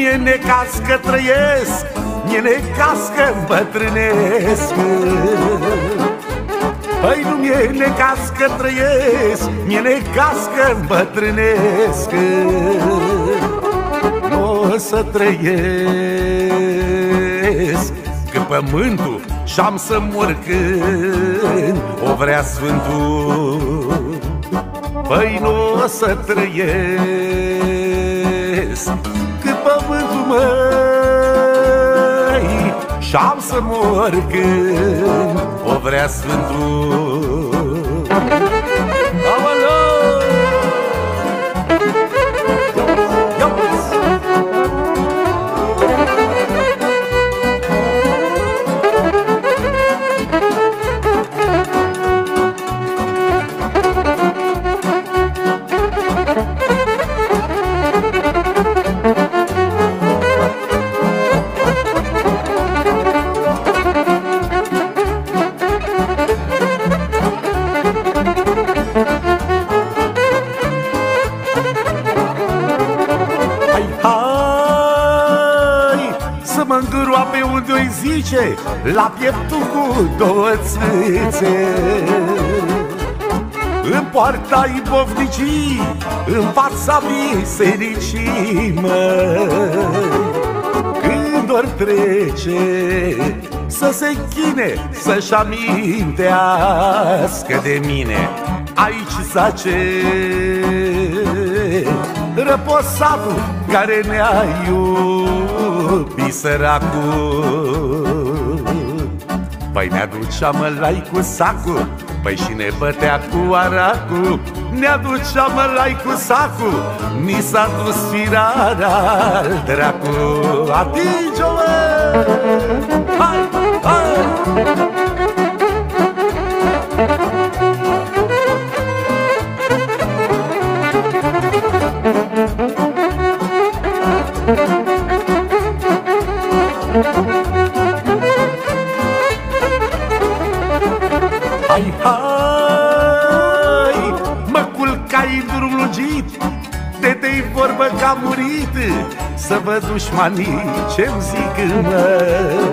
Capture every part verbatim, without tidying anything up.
mi-e necaz că trăiesc, mi-e necaz că îmbătrânesc. Păi nu mi-e necaz că trăiesc, mi-e necaz că îmbătrânesc. Nu o să trăiesc, că pământul și-am să mor când o vrea Sfântul. Păi nu o să trăiesc, că pământul, măi, și-am să mor când o vrea Sfântul. Aoleu! Să mă îngroape unde-o zice, la pieptul cu două țâțe. În poarta ibovnicii, în fața bisericii, măi. Când ori trece, să se chine, să-și amintească de mine. Aici zace răposatul care ne-a iubit, săracul. Păi ne-aducea mălai cu sacul, păi și ne bătea cu aracul. Ne-aducea mălai cu sacul, ni s-a dus firarea al dracu. Atinge-o, mă! Hai, hai! Hai, hai, mă culcai în drum lungit, de-te-i vorbă că a murit. Să văd dușmanii ce-mi zic, mă.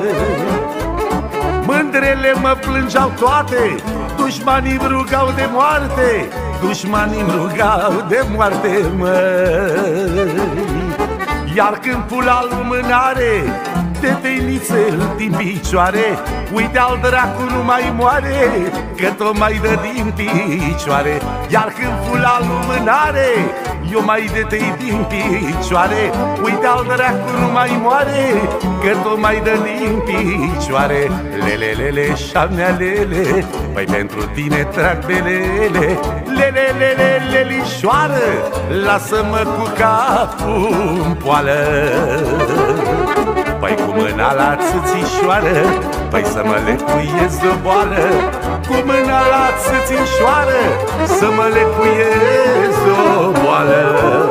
Mândrele mă plângeau toate, dușmanii-mi rugau de moarte, dușmanii-mi rugau de moarte, mă. Iar când pula lumânare, tetenițel din picioare, uite al dracu nu mai moare, că tot mai dă din picioare. Iar când fula lumânare, eu mai detei din picioare, uite al dracu nu mai moare, că tot mai dă din picioare. Lelelele șamnea lele, păi pentru tine trag belele. Lelelele lelișoară, lasă-mă cu capul în poală. Păi cu mâna la țâțișoară, păi să mă lecuiesc de-o boală. Cu mâna la țâțișoară, să mă lecuiesc de-o boală.